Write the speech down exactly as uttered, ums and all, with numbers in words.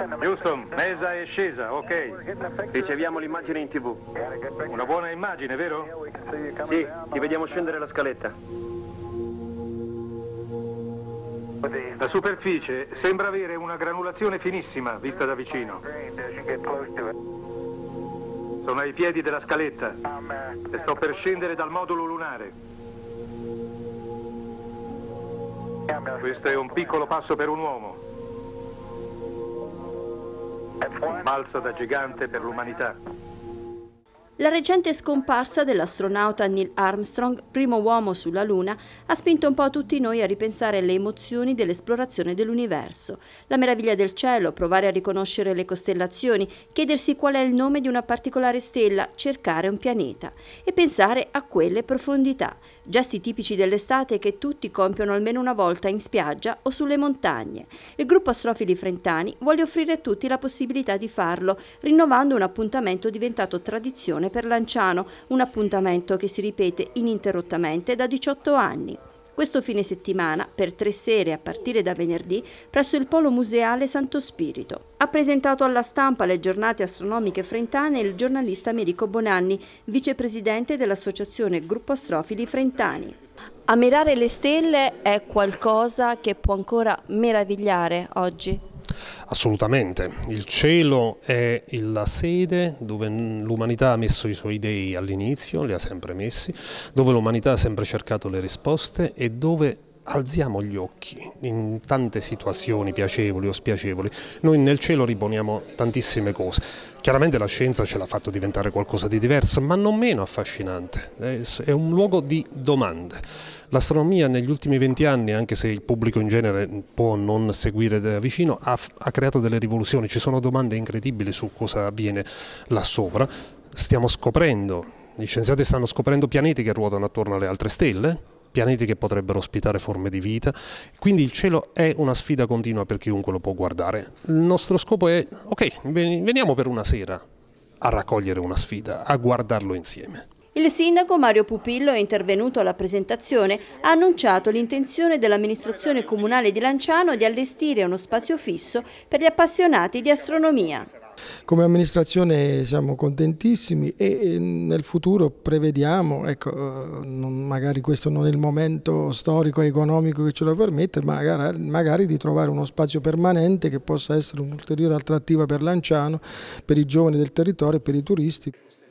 Houston, mesa è scesa, ok. Riceviamo l'immagine in tv. Una buona immagine, vero? Sì, ti vediamo scendere la scaletta. La superficie sembra avere una granulazione finissima, vista da vicino. Sono ai piedi della scaletta e sto per scendere dal modulo lunare. Questo è un piccolo passo per un uomo. Un balzo da gigante per l'umanità. La recente scomparsa dell'astronauta Neil Armstrong, primo uomo sulla Luna, ha spinto un po' tutti noi a ripensare alle emozioni dell'esplorazione dell'universo. La meraviglia del cielo, provare a riconoscere le costellazioni, chiedersi qual è il nome di una particolare stella, cercare un pianeta e pensare a quelle profondità. Gesti tipici dell'estate che tutti compiono almeno una volta in spiaggia o sulle montagne. Il gruppo Astrofili Frentani vuole offrire a tutti la possibilità di farlo, rinnovando un appuntamento diventato tradizione per Lanciano, un appuntamento che si ripete ininterrottamente da diciotto anni. Questo fine settimana, per tre sere a partire da venerdì, presso il Polo Museale Santo Spirito. Ha presentato alla stampa le giornate astronomiche frentane il giornalista Americo Bonanni, vicepresidente dell'associazione Gruppo Astrofili Frentani. Ammirare le stelle è qualcosa che può ancora meravigliare oggi? Assolutamente, il cielo è la sede dove l'umanità ha messo i suoi dei all'inizio, li ha sempre messi, dove l'umanità ha sempre cercato le risposte e dove alziamo gli occhi in tante situazioni piacevoli o spiacevoli. Noi nel cielo riponiamo tantissime cose. Chiaramente la scienza ce l'ha fatto diventare qualcosa di diverso, ma non meno affascinante. È un luogo di domande. L'astronomia negli ultimi venti anni, anche se il pubblico in genere può non seguire da vicino, ha, ha creato delle rivoluzioni. Ci sono domande incredibili su cosa avviene là sopra. Stiamo scoprendo, gli scienziati stanno scoprendo pianeti che ruotano attorno alle altre stelle, pianeti che potrebbero ospitare forme di vita, quindi il cielo è una sfida continua per chiunque lo può guardare. Il nostro scopo è, ok, veniamo per una sera a raccogliere una sfida, a guardarlo insieme. Il sindaco Mario Pupillo è intervenuto alla presentazione, ha annunciato l'intenzione dell'amministrazione comunale di Lanciano di allestire uno spazio fisso per gli appassionati di astronomia. Come amministrazione siamo contentissimi e nel futuro prevediamo, ecco, magari questo non è il momento storico e economico che ce lo permette, ma magari, magari di trovare uno spazio permanente che possa essere un'ulteriore attrattiva per Lanciano, per i giovani del territorio e per i turisti.